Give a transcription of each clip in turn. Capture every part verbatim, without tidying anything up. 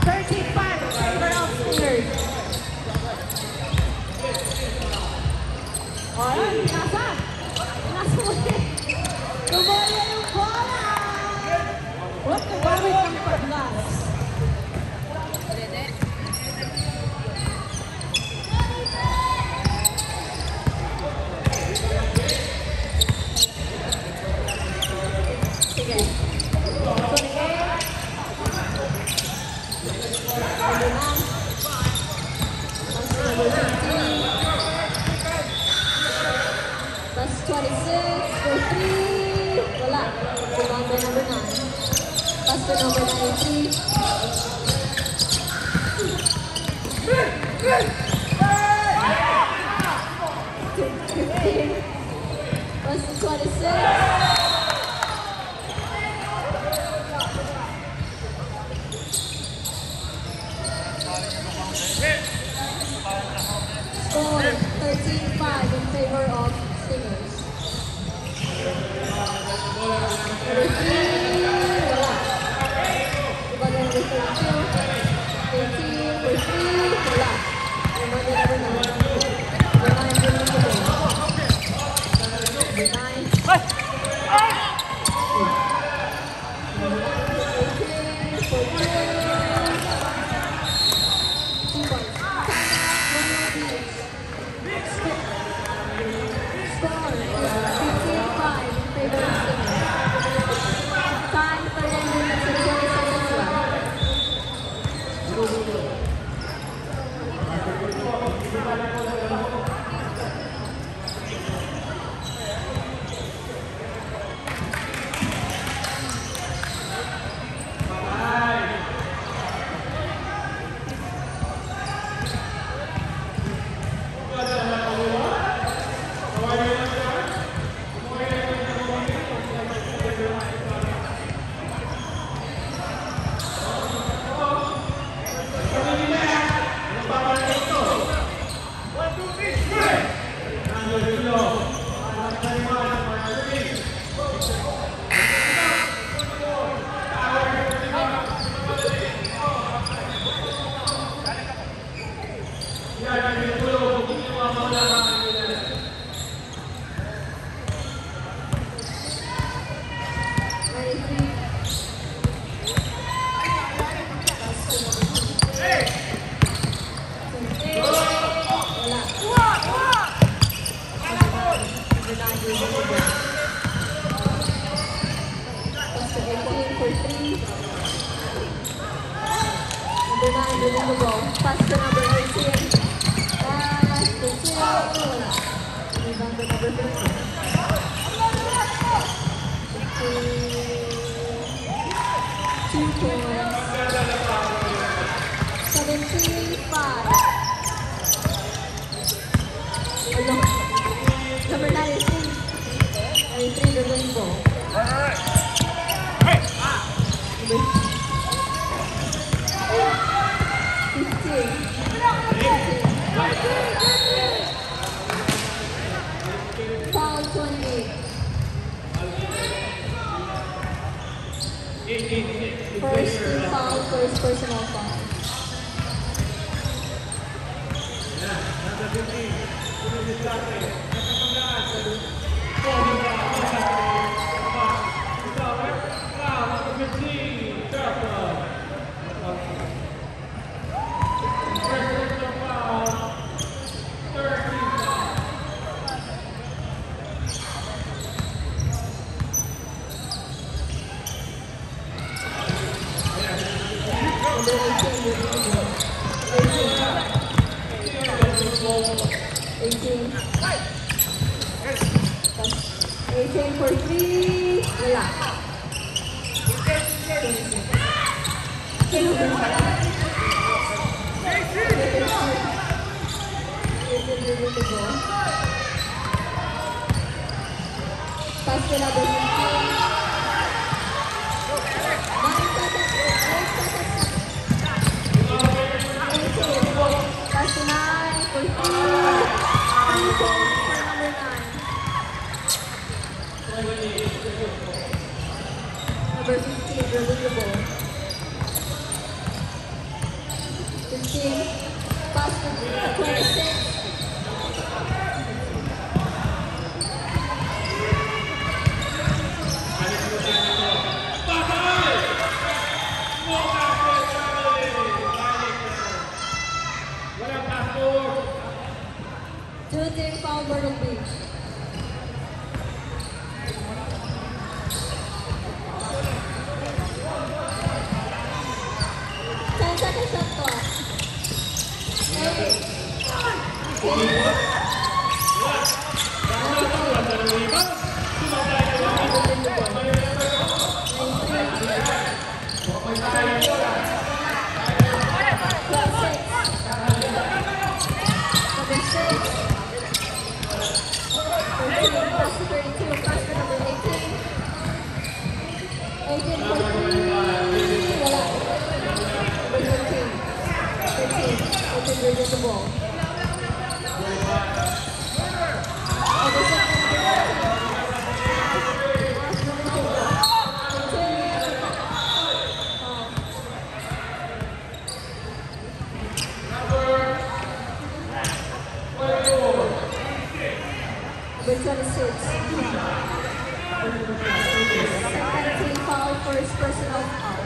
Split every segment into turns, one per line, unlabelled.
thirteen five, favor of Stingers. O, yun, nasa. Nasa ulit. Tumuli yung bola. Huwag nagawit ng pag-gas. Sige. Plus twenty-six for three. Wala. Rebound number nine. Plus to number ninety-three. fifteen. Plus twenty-six. Score thirteen five in favor of Stingers. Number three, wala. Rebound number thirty-two. eighteen for three, wala. Rebound number nine. Number nine, number nine. eighteen for three. Two points. One more piece. Score fifteen five in favor of Stingers. Time for ten minutes and twenty seconds left. Number nine, removable. Pass to number eighteen. Pass to two. Rebound to number fifteen. Two points. seventeen five. Ano? Number nine is three. ninety-three, removable. fifteen. Foul twenty-eight. First foul, first personal foul. eighteen. eighteen for three. Wala. Pass to number fifteen. Nine seconds. Eight seconds. Pass to nine for three. Three points for number nine. Number fifteen, removable. eighteen, pass to twenty-six. Shooting foul Myrtle Beach. ten seconds shot clock. Eight. The ball. Number twenty-six. Second foul, first personal foul.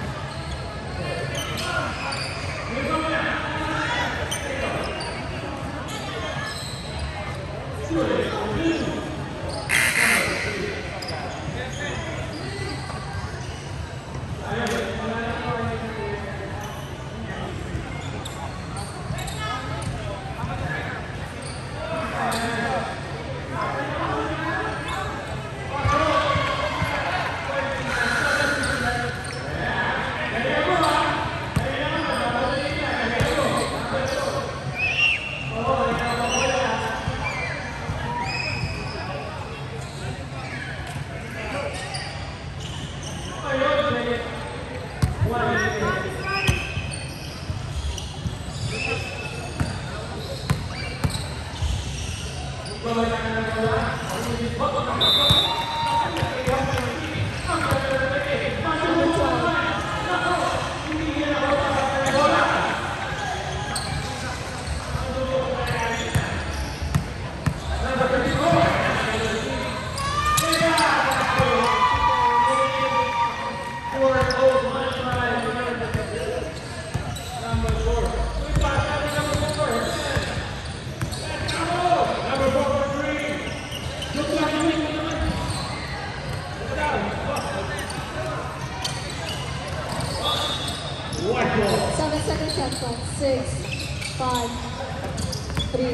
Seven seconds shot clock. Six, five, three,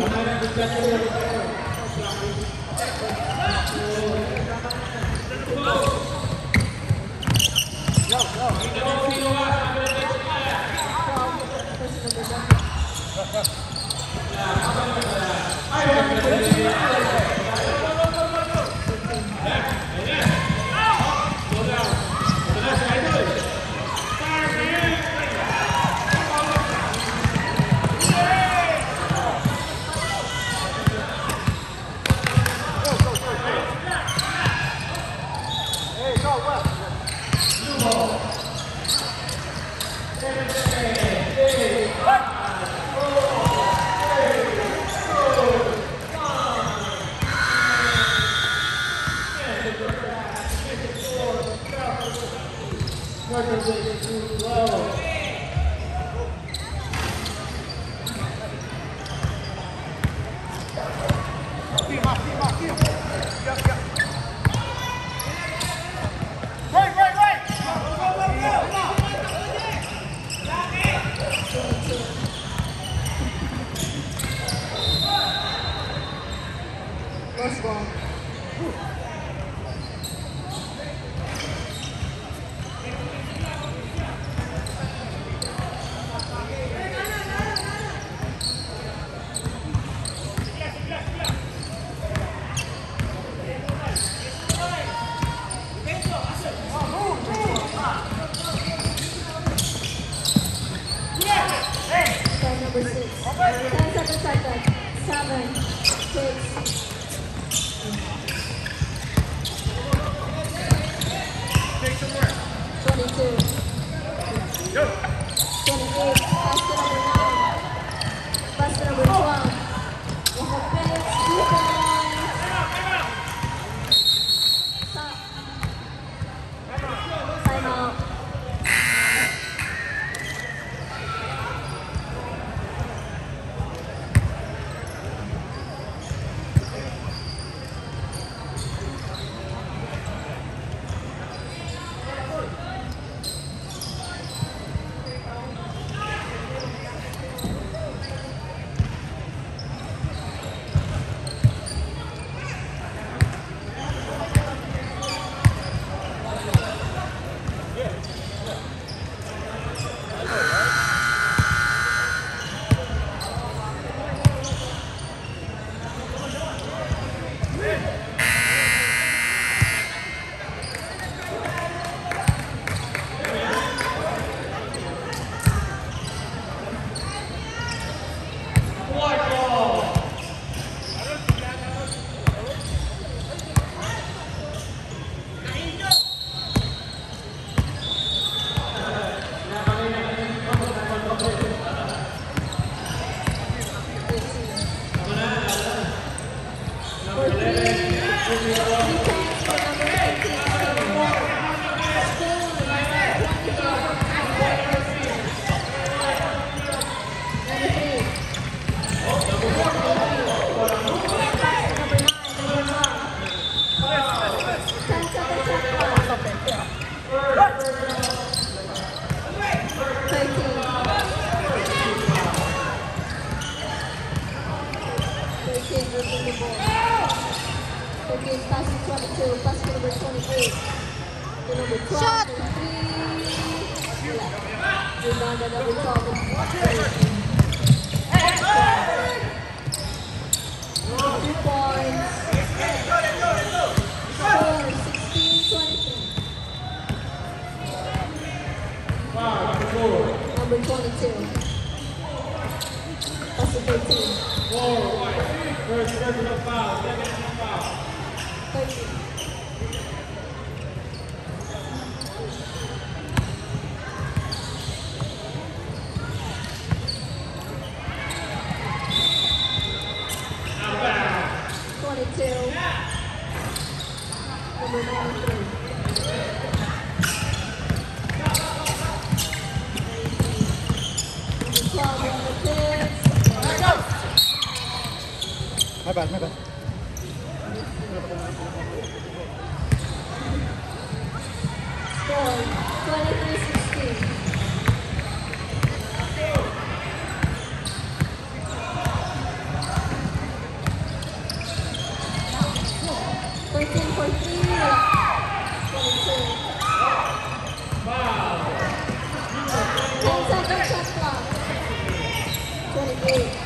Lost ball. Try number six. Ten seconds left. Seven, six. twenty-two. twenty-eight. Pass to number nine. twenty-eight, pass to twenty-two, pass to number twenty-eight, to number twelve,
Shot!
three, rebound at number twelve, two points, four, sixteen, twenty-three, number twenty-two, pass to thirteen, thirteen. twenty-two, number ninety-three, number twelve, number six,
My bad, my bad.
score, twenty-three, sixteen, thirteen for three, twenty-two, ten seconds shot clock, twenty-eight,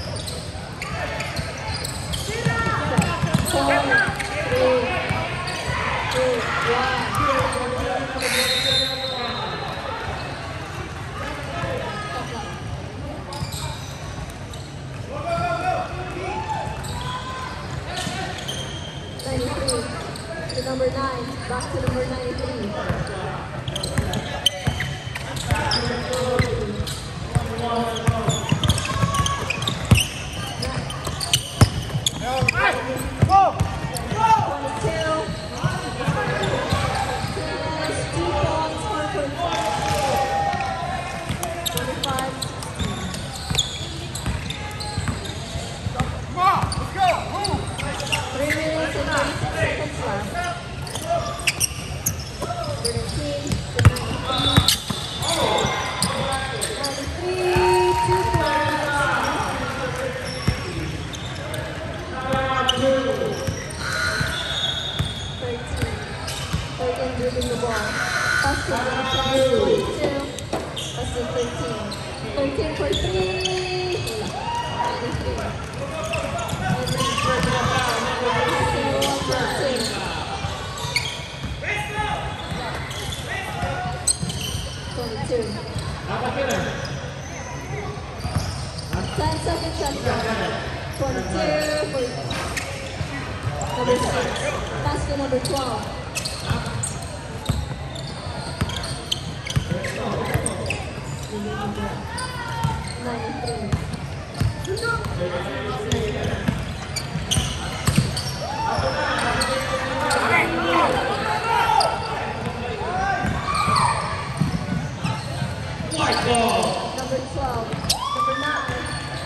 four, three, two, one. ninety-three, to number nine, back to number ninety-three. twenty-two, finish, two points, one point five, twenty-five, three minutes and thirty-six seconds left. thirteen to ninety-three, ninety-three, two thirteen, thirteen dribbling the ball. Pass to twenty-two, pass to thirteen, thirteen for three, ninety-three. twenty-two. ten seconds shot clock. twenty-two for number six. Pass to number twelve. ninety-three. Number twelve, number nine.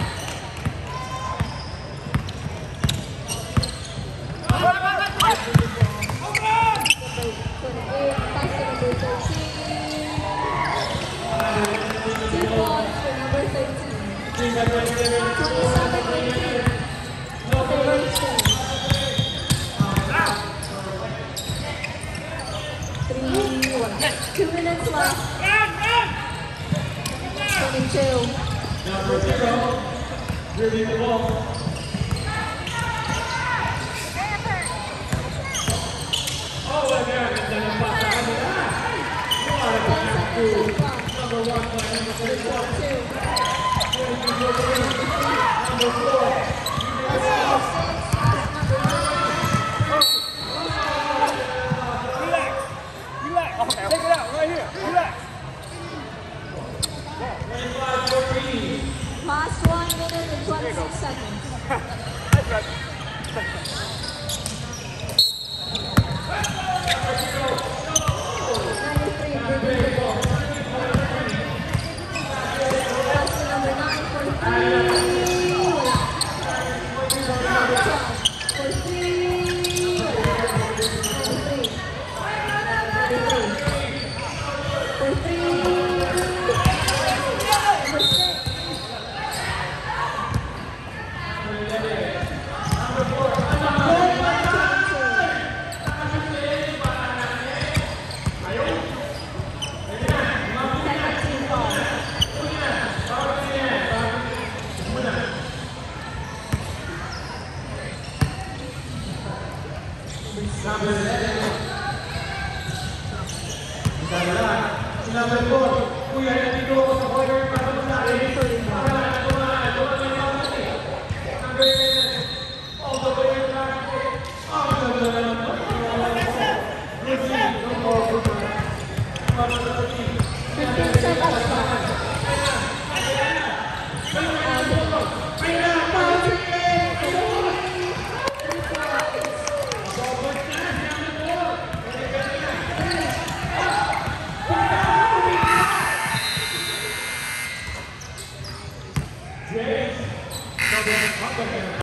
twenty-eight, pass to number thirteen. Two points for number thirteen. twenty-seven, eighteen. Number thirteen. Three, one. Two minutes left. twenty-two.
Number zero, dribbling the ball. Oh, and there is an impact. Number one, number thirty-four. Number four.
Relax. Relax. Take it out right here. Relax.
twenty-five, fourteen.
Last one minute and twenty-six seconds.
That's right.
ninety-three, dribbling the ball. Pass to number nine for three. Number twelve for three. ninety-three. ninety-three. For three. Number six. fifteen seconds left.
James,